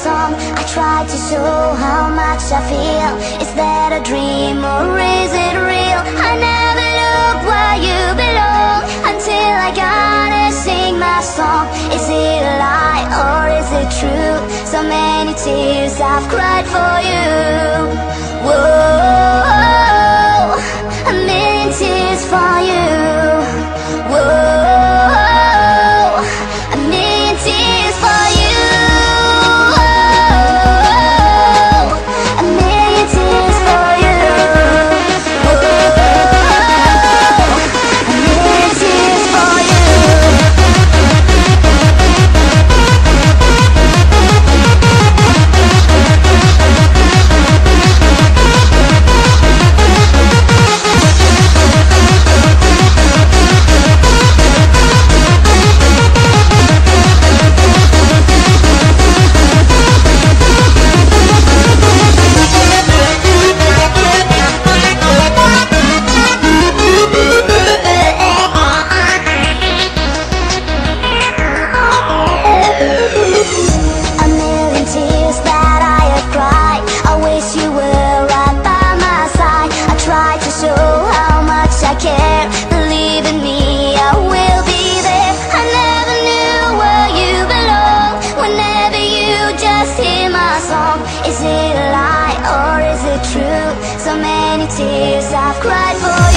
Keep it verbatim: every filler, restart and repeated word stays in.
song. I try to show how much I feel. Is that a dream or is it real? I never look where you belong until I gotta sing my song. Is it a lie or is it true? So many tears I've cried for you. Whoa, a million tears for you. Whoa, a million tears for you. A million tears for you. Whoa, a million tears for you. Is it a lie or is it true? So many tears I've cried for